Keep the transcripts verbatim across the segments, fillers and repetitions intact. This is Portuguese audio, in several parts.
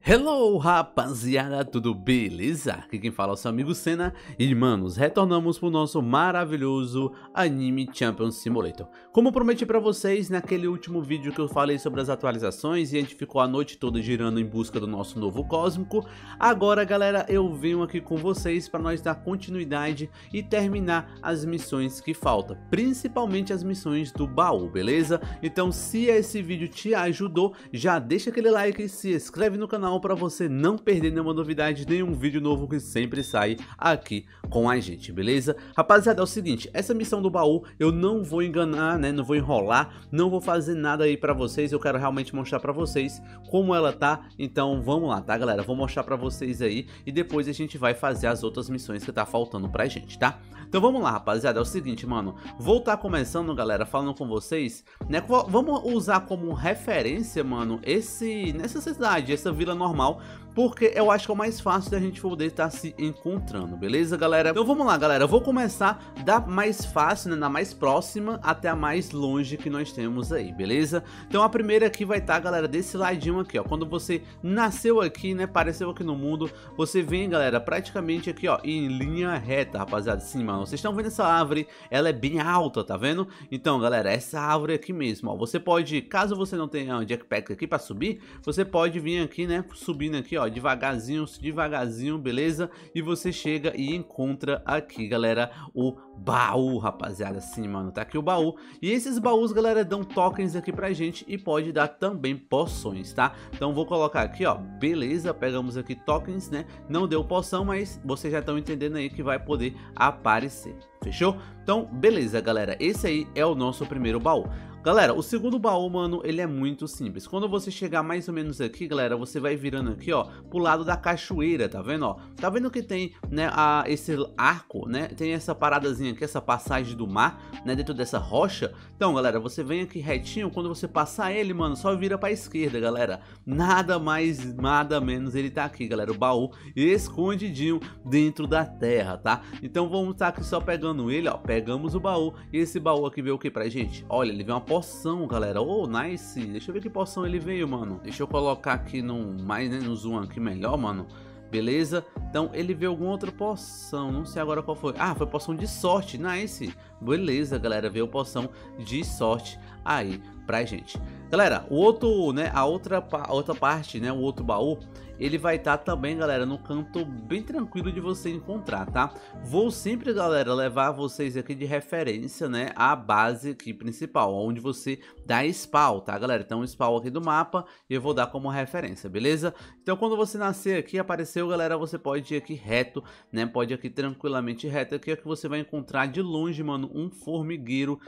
Hello rapaziada, tudo beleza? Aqui quem fala é o seu amigo Senna e manos, retornamos pro nosso maravilhoso Anime Champion Simulator. Como prometi pra vocês naquele último vídeo que eu falei sobre as atualizações e a gente ficou a noite toda girando em busca do nosso novo cósmico, agora galera eu venho aqui com vocês para nós dar continuidade e terminar as missões que faltam, principalmente as missões do baú, beleza? Então se esse vídeo te ajudou, já deixa aquele like e se inscreve no canal para você não perder nenhuma novidade, nenhum vídeo novo que sempre sai aqui com a gente, beleza? Rapaziada, é o seguinte, essa missão do baú eu não vou enganar, né, não vou enrolar, não vou fazer nada aí pra vocês, eu quero realmente mostrar pra vocês como ela tá, então vamos lá, tá galera? Vou mostrar pra vocês aí e depois a gente vai fazer as outras missões que tá faltando pra gente, tá? Então vamos lá, rapaziada, é o seguinte, mano, vou estar começando, galera, falando com vocês, né, vamos usar como referência, mano, esse, nessa cidade, essa vila normal, porque eu acho que é o mais fácil da gente poder estar se encontrando, beleza, galera? Então vamos lá, galera, eu vou começar da mais fácil, né, da mais próxima até a mais longe que nós temos aí, beleza? Então a primeira aqui vai estar, galera, desse ladinho aqui, ó, quando você nasceu aqui, né, apareceu aqui no mundo, você vem, galera, praticamente aqui, ó, em linha reta, rapaziada, sim, mano, vocês estão vendo essa árvore, ela é bem alta, tá vendo? Então, galera, essa árvore aqui mesmo, ó, você pode, caso você não tenha um jetpack aqui pra subir, você pode vir aqui, né, subindo aqui, ó, devagarzinho, devagarzinho, beleza? E você chega e encontra aqui, galera, o baú, rapaziada, sim, mano, tá aqui o baú. E esses baús, galera, dão tokens aqui pra gente e pode dar também poções, tá? Então vou colocar aqui, ó, beleza, pegamos aqui tokens, né? Não deu poção, mas vocês já estão entendendo aí que vai poder aparecer, fechou? Então, beleza, galera, esse aí é o nosso primeiro baú. Galera, o segundo baú, mano, ele é muito simples. Quando você chegar mais ou menos aqui, galera, você vai virando aqui, ó, pro lado da cachoeira, tá vendo, ó? Tá vendo que tem, né, a, esse arco, né? Tem essa paradazinha aqui, essa passagem do mar, né, dentro dessa rocha. Então, galera, você vem aqui retinho, quando você passar ele, mano, só vira pra esquerda, galera. Nada mais, nada menos, ele tá aqui, galera, o baú escondidinho dentro da terra, tá? Então vamos estar aqui só pegando ele, ó, pegamos o baú, e esse baú aqui veio o que pra gente? Olha, ele veio uma poção, galera. Oh, nice. Deixa eu ver que poção ele veio, mano. Deixa eu colocar aqui no mais, né, no zoom aqui melhor, mano. Beleza? Então ele veio alguma outra poção, não sei agora qual foi. Ah, foi poção de sorte, nice. Beleza, galera, veio poção de sorte aí pra gente. Galera, o outro, né, a outra, a outra parte, né, o outro baú, ele vai estar tá também, galera, no canto bem tranquilo de você encontrar, tá? Vou sempre, galera, levar vocês aqui de referência, né, a base aqui principal, onde você dá spawn, tá, galera? Então, o spawn aqui do mapa eu vou dar como referência, beleza? Então, quando você nascer aqui, apareceu, galera, você pode ir aqui reto, né, pode ir aqui tranquilamente reto, aqui é que você vai encontrar de longe, mano, um formigueiro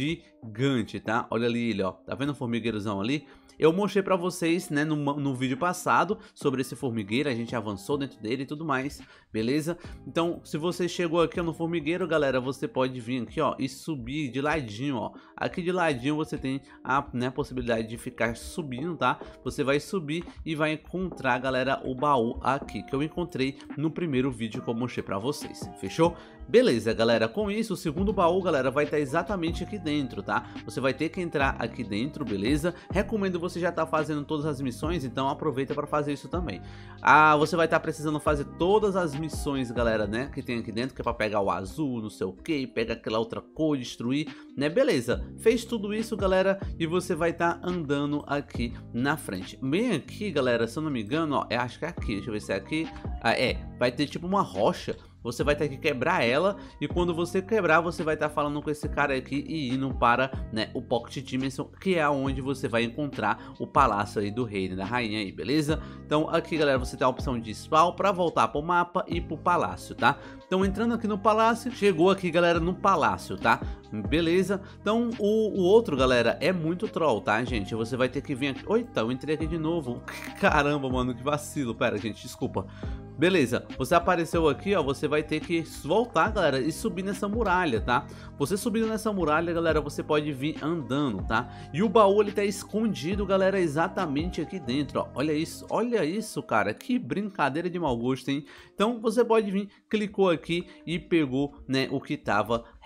gigante, tá? Olha ali ele, ó, tá vendo o formigueirozão ali? Eu mostrei pra vocês, né, no, no vídeo passado sobre esse formigueiro, a gente avançou dentro dele e tudo mais, beleza? Então, se você chegou aqui ó, no formigueiro, galera, você pode vir aqui, ó, e subir de ladinho, ó. Aqui de ladinho você tem a, né, possibilidade de ficar subindo, tá? Você vai subir e vai encontrar, galera, o baú aqui, que eu encontrei no primeiro vídeo que eu mostrei pra vocês, fechou? Beleza, galera, com isso, o segundo baú, galera, vai estar exatamente aqui dentro, tá? Você vai ter que entrar aqui dentro, beleza? Recomendo você já tá fazendo todas as missões, então aproveita para fazer isso também. Ah, você vai estar tá precisando fazer todas as missões, galera, né, que tem aqui dentro, que é para pegar o azul, não sei o que, pega aquela outra cor, destruir, né, beleza. Fez tudo isso, galera, e você vai estar tá andando aqui na frente. Bem aqui, galera, se eu não me engano, ó, eu acho que é aqui, deixa eu ver se é aqui. Ah, é, vai ter tipo uma rocha. Você vai ter que quebrar ela e quando você quebrar você vai estar tá falando com esse cara aqui e indo para, né, o Pocket Dimension, que é onde você vai encontrar o palácio aí do rei e da rainha aí, beleza? Então aqui, galera, você tem a opção de spawn para voltar para o mapa e para o palácio, tá? Então entrando aqui no palácio, chegou aqui, galera, no palácio, tá? Beleza? Então o, o outro, galera, é muito troll, tá, gente? Você vai ter que vir aqui. Eita, eu entrei aqui de novo. Caramba, mano, que vacilo. Pera, gente, desculpa. Beleza, você apareceu aqui, ó, você vai ter que voltar, galera, e subir nessa muralha, tá? Você subindo nessa muralha, galera, você pode vir andando, tá? E o baú, ele tá escondido, galera, exatamente aqui dentro, ó. Olha isso, olha isso, cara, que brincadeira de mau gosto, hein? Então, você pode vir, clicou aqui e pegou, né, o que tava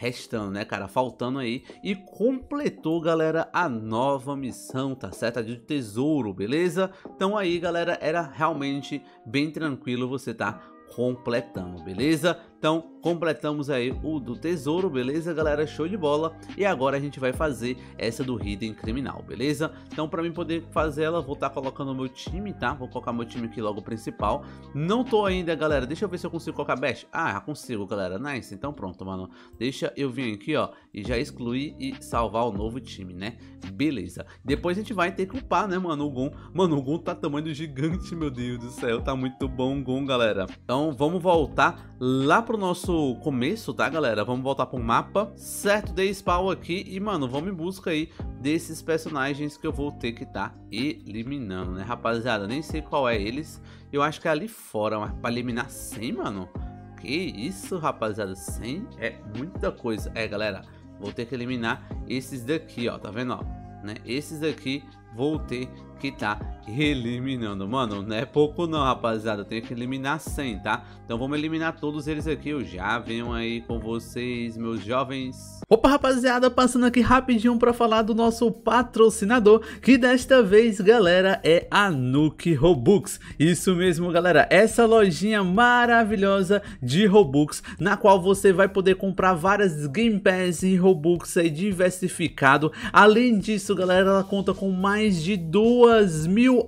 restando, né, cara, faltando aí, e completou, galera, a nova missão, tá certo? A de tesouro, beleza? Então aí, galera, era realmente bem tranquilo você tá completando, beleza? Então completamos aí o do tesouro, beleza, galera? Show de bola. E agora a gente vai fazer essa do Hidden Criminal, beleza? Então pra mim poder fazer ela, vou estar tá colocando o meu time, tá? Vou colocar meu time aqui logo principal. Não tô ainda, galera, deixa eu ver se eu consigo colocar Bash. Ah, consigo, galera, nice. Então pronto, mano, deixa eu vir aqui, ó, e já excluir e salvar o novo time, né? Beleza. Depois a gente vai ter que upar, né, mano, o Gon. Mano, o Gon tá tamanho gigante, meu Deus do céu, tá muito bom o Gon, galera. Então vamos voltar lá pro nosso começo, tá, galera? Vamos voltar pro mapa, certo? Dei spawn aqui e, mano, vamos em busca aí desses personagens que eu vou ter que tá eliminando, né, rapaziada? Nem sei qual é eles. Eu acho que é ali fora, mas pra eliminar cem, mano? Que isso, rapaziada? cem é muita coisa. É, galera, vou ter que eliminar esses daqui, ó, tá vendo, ó? Né? Esses daqui vou ter que tá eliminando, mano, não é pouco não, rapaziada, eu tenho que eliminar cem, tá? Então vamos eliminar todos eles aqui, eu já venho aí com vocês, meus jovens. Opa, rapaziada, passando aqui rapidinho pra falar do nosso patrocinador, que desta vez, galera, é a Nuke Robux. Isso mesmo, galera, essa lojinha maravilhosa de Robux, na qual você vai poder comprar várias Game Pass e Robux aí diversificado. Além disso, galera, ela conta com mais de duas mil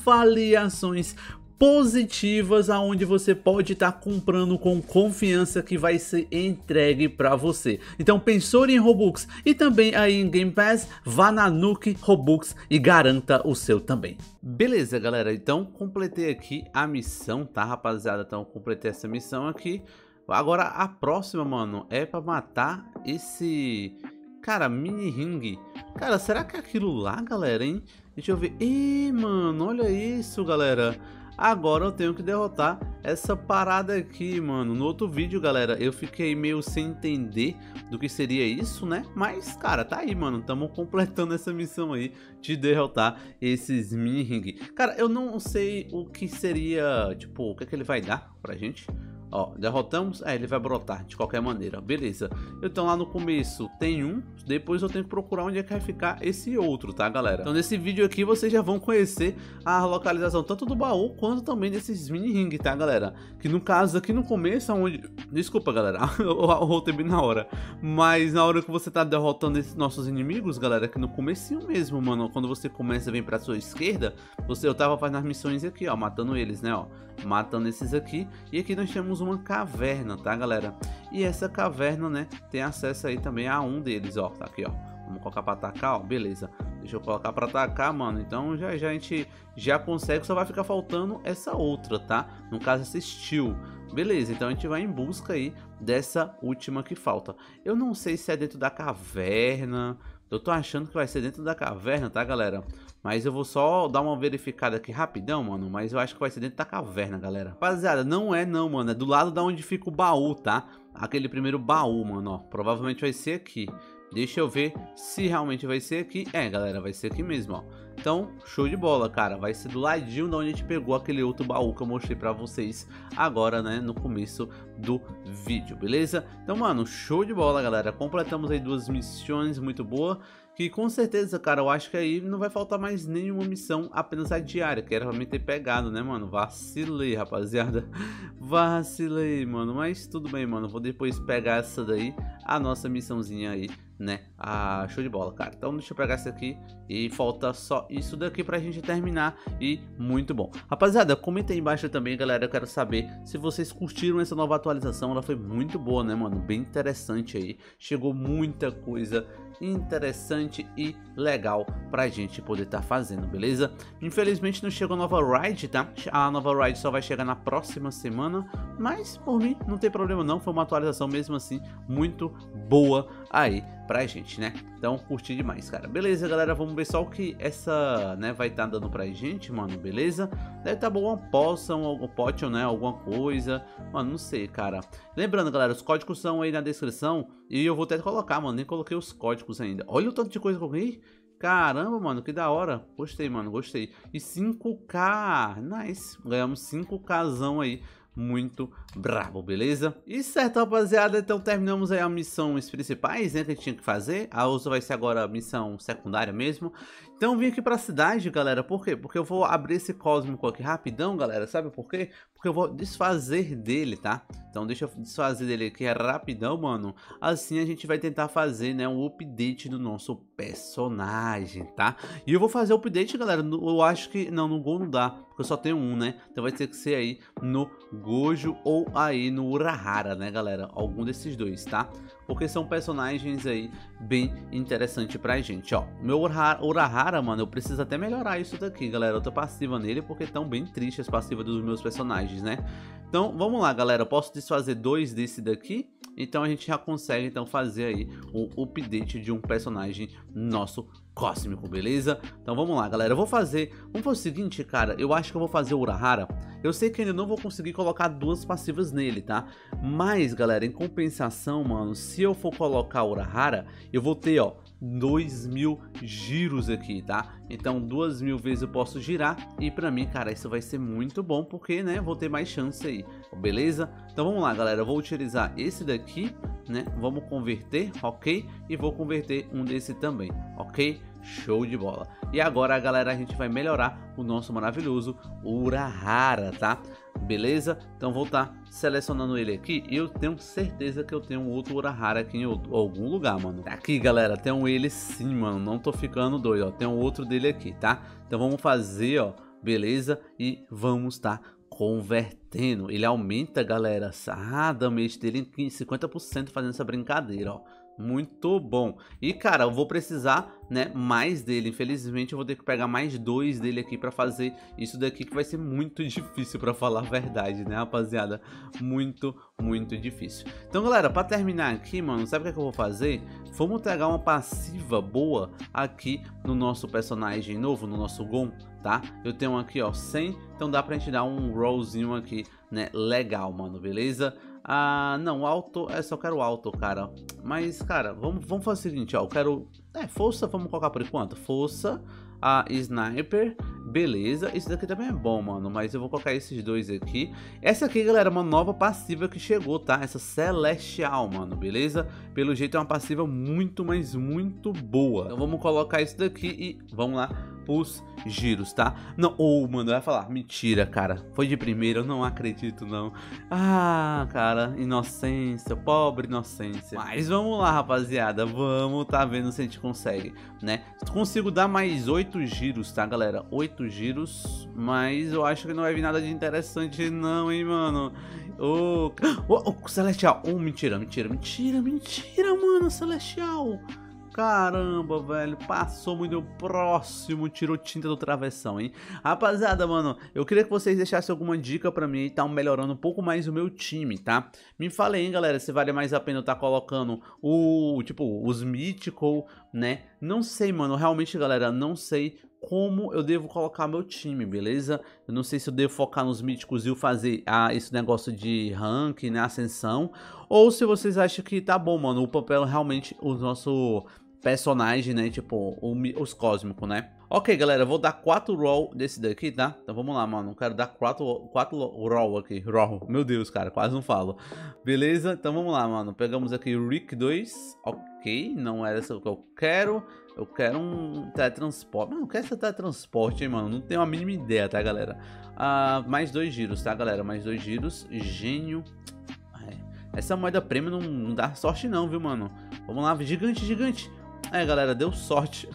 avaliações positivas, aonde você pode estar tá comprando com confiança que vai ser entregue para você. Então pensou em Robux e também aí em Game Pass, vá na Nuke Robux e garanta o seu também. Beleza, galera, então completei aqui a missão, tá, rapaziada? Então completei essa missão aqui. Agora a próxima, mano, é para matar esse... cara, mini ring. Cara, será que é aquilo lá, galera, hein? Deixa eu ver. Ih, mano, olha isso, galera. Agora eu tenho que derrotar essa parada aqui, mano. No outro vídeo, galera, eu fiquei meio sem entender do que seria isso, né? Mas, cara, tá aí, mano. Estamos completando essa missão aí de derrotar esses mini ring. Cara, eu não sei o que seria, tipo, o que é que ele vai dar pra gente. Ó, derrotamos, é, ele vai brotar de qualquer maneira, beleza. Então lá no começo tem um, depois eu tenho que procurar onde é que vai ficar esse outro, tá, galera? Então nesse vídeo aqui vocês já vão conhecer a localização tanto do baú quanto também desses mini ring, tá, galera? Que no caso aqui no começo, onde... desculpa, galera, eu rotei bem na hora. Mas na hora que você tá derrotando esses nossos inimigos, galera, que no comecinho mesmo, mano, quando você começa a vir pra sua esquerda, você, eu tava fazendo as missões aqui, ó, matando eles, né, ó. Matando esses aqui. E aqui nós temos uma caverna, tá, galera? E essa caverna, né, tem acesso aí também a um deles, ó. Tá aqui, ó. Vamos colocar pra atacar, ó. Beleza. Deixa eu colocar pra atacar, mano. Então já, já a gente já consegue. Só vai ficar faltando essa outra, tá? No caso, esse steel. Beleza, então a gente vai em busca aí dessa última que falta. Eu não sei se é dentro da caverna. Eu tô achando que vai ser dentro da caverna, tá, galera? Mas eu vou só dar uma verificada aqui rapidão, mano. Mas eu acho que vai ser dentro da caverna, galera. Rapaziada, não é não, mano. É do lado da onde fica o baú, tá? Aquele primeiro baú, mano, ó. Provavelmente vai ser aqui. Deixa eu ver se realmente vai ser aqui. É, galera, vai ser aqui mesmo, ó. Então, show de bola, cara. Vai ser do ladinho de onde a gente pegou aquele outro baú que eu mostrei pra vocês agora, né, no começo do vídeo, beleza? Então, mano, show de bola, galera. Completamos aí duas missões muito boas. Que com certeza, cara, eu acho que aí não vai faltar mais nenhuma missão, apenas a diária, que era pra mim ter pegado, né, mano? Vacilei, rapaziada. Vacilei, mano. Mas tudo bem, mano. Vou depois pegar essa daí, a nossa missãozinha aí, né? Ah, show de bola, cara. Então deixa eu pegar essa aqui e falta só isso daqui pra gente terminar. E muito bom. Rapaziada, comenta aí embaixo também, galera. Eu quero saber se vocês curtiram essa nova atualização. Ela foi muito boa, né, mano? Bem interessante aí. Chegou muita coisa interessante e legal pra gente poder estar tá fazendo, beleza? Infelizmente não chegou a nova raid, tá? A nova raid só vai chegar na próxima semana, mas por mim não tem problema não, foi uma atualização mesmo assim muito boa aí pra gente, né? Então curti demais, cara. Beleza, galera, vamos ver só o que essa, né, vai estar tá dando pra gente, mano, beleza? Deve estar tá bom uma poção, algum potion, né, alguma coisa, mano, não sei, cara. Lembrando, galera, os códigos são aí na descrição e eu vou até colocar, mano, nem coloquei os códigos ainda. Olha o tanto de coisa que eu ganhei. Caramba, mano, que da hora. Gostei, mano, gostei. E cinco K, nice. Ganhamos cinco Kzão aí. muito brabo, beleza? E certo, rapaziada, então terminamos aí as missões principais, né, que a gente tinha que fazer. A outra vai ser agora a missão secundária mesmo. Então vim aqui pra cidade, galera, por quê? Porque eu vou abrir esse cósmico aqui rapidão, galera, sabe por quê? Porque eu vou desfazer dele, tá? Então deixa eu desfazer dele aqui rapidão, mano. Assim a gente vai tentar fazer, né, um update do nosso personagem, tá? E eu vou fazer o update, galera, no, eu acho que, não, no Gol não dá, porque eu só tenho um, né? Então vai ter que ser aí no Gojo ou aí no Urahara, né, galera? Algum desses dois, tá? Porque são personagens aí bem interessantes pra gente, ó. Meu Urahara, mano, eu preciso até melhorar isso daqui, galera. Eu tô passiva nele porque estão bem tristes as passivas dos meus personagens, né? Então, vamos lá, galera. Eu posso desfazer dois desse daqui. Então, a gente já consegue, então, fazer aí um update de um personagem nosso cósmico, beleza? Então, vamos lá, galera. Eu vou fazer... Vamos fazer o seguinte, cara. Eu acho que eu vou fazer o Urahara. Eu sei que ainda não vou conseguir colocar duas passivas nele, tá? Mas, galera, em compensação, mano, se eu for colocar o Urahara, eu vou ter, ó, dois mil giros aqui, tá? Então duas mil vezes eu posso girar e pra mim, cara, isso vai ser muito bom porque, né, vou ter mais chance aí, beleza? Então vamos lá, galera, eu vou utilizar esse daqui, né, vamos converter, ok? E vou converter um desse também, ok? Show de bola. E agora, galera, a gente vai melhorar o nosso maravilhoso Urahara, tá? Beleza? Então vou estar selecionando ele aqui e eu tenho certeza que eu tenho outro Urahara aqui em algum lugar, mano. Aqui, galera, tem um ele sim, mano. Não tô ficando doido, ó. Tem um outro dele aqui, tá? Então vamos fazer, ó. Beleza? E vamos estar convertendo. Ele aumenta, galera, a damage dele em cinquenta por cento fazendo essa brincadeira, ó. Muito bom. E, cara, eu vou precisar, né, mais dele. Infelizmente, eu vou ter que pegar mais dois dele aqui pra fazer isso daqui, que vai ser muito difícil, pra falar a verdade, né, rapaziada? Muito, muito difícil. Então, galera, pra terminar aqui, mano, sabe o que é que eu vou fazer? Vamos pegar uma passiva boa aqui no nosso personagem novo, no nosso Gon, tá? Eu tenho aqui, ó, cem, então dá pra gente dar um rollzinho aqui, né, legal, mano, beleza? Ah, não, alto, é só quero alto, cara. Mas, cara, vamos, vamos fazer o seguinte, ó. Eu quero, é, força, vamos colocar por enquanto. Força, a sniper, beleza. Isso daqui também é bom, mano, mas eu vou colocar esses dois aqui. Essa aqui, galera, é uma nova passiva que chegou, tá? Essa Celestial, mano, beleza? Pelo jeito é uma passiva muito, mas muito boa. Então vamos colocar isso daqui e vamos lá os giros, tá? Não, ou, oh, mano, vai falar, mentira, cara, foi de primeira, eu não acredito, não. Ah, cara, inocência, pobre inocência. Mas vamos lá, rapaziada, vamos tá vendo se a gente consegue, né? Consigo dar mais oito giros, tá, galera? oito giros, mas eu acho que não vai vir nada de interessante, não, hein, mano? Ô, oh, oh, Celestial, oh, mentira, mentira, mentira, mentira, mano, Celestial. Caramba, velho, passou muito próximo, tirou tinta do travessão, hein? Rapaziada, mano, eu queria que vocês deixassem alguma dica pra mim e tá melhorando um pouco mais o meu time, tá? Me falem, hein, galera, se vale mais a pena eu tá colocando o, tipo, os Mythical, né? Não sei, mano, realmente, galera, não sei como eu devo colocar meu time, beleza? Eu não sei se eu devo focar nos míticos e fazer ah, esse negócio de rank, né, ascensão, ou se vocês acham que tá bom, mano, o papel realmente, o nosso personagem, né, tipo, o, os cósmicos, né? Ok, galera, eu vou dar quatro roll desse daqui, tá? Então vamos lá, mano, eu quero dar quatro, quatro roll aqui, roll, meu Deus, cara, quase não falo. Beleza? Então vamos lá, mano, pegamos aqui o Rick dois, ok, não era isso que eu quero. Eu quero um teletransporte. Mano, eu quero esse teletransporte, hein, mano. Não tenho a mínima ideia, tá, galera? Ah, mais dois giros, tá, galera? Mais dois giros. Gênio. É. Essa moeda prêmio não, não dá sorte não, viu, mano? Vamos lá, gigante, gigante. É, galera, deu sorte.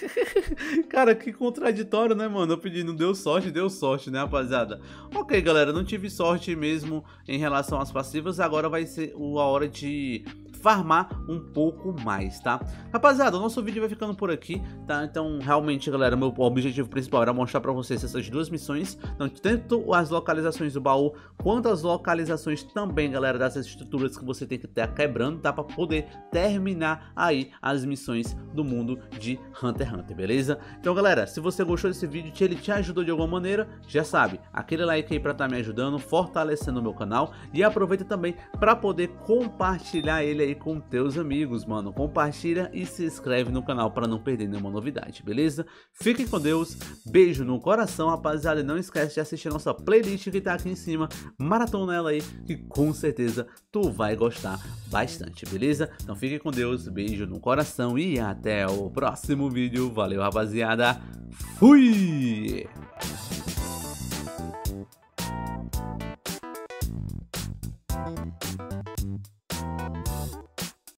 Cara, que contraditório, né, mano? Eu pedi, não deu sorte, deu sorte, né, rapaziada? Ok, galera, não tive sorte mesmo em relação às passivas. Agora vai ser a hora de farmar um pouco mais, tá? Rapaziada, o nosso vídeo vai ficando por aqui, tá? Então, realmente, galera, meu objetivo principal era mostrar pra vocês essas duas missões. Então, tanto as localizações do baú, quanto as localizações também, galera, dessas estruturas que você tem que estar quebrando, tá? Pra poder terminar aí as missões do mundo de Hunter x Hunter, beleza? Então, galera, se você gostou desse vídeo, se ele te ajudou de alguma maneira, já sabe, aquele like aí pra estar me ajudando, fortalecendo o meu canal, e aproveita também pra poder compartilhar ele aí com teus amigos, mano. Compartilha e se inscreve no canal para não perder nenhuma novidade, beleza? Fiquem com Deus, beijo no coração, rapaziada, e não esquece de assistir a nossa playlist que tá aqui em cima, maratona ela aí, que com certeza tu vai gostar bastante, beleza? Então fique com Deus, beijo no coração e até o próximo vídeo. Valeu, rapaziada. Fui!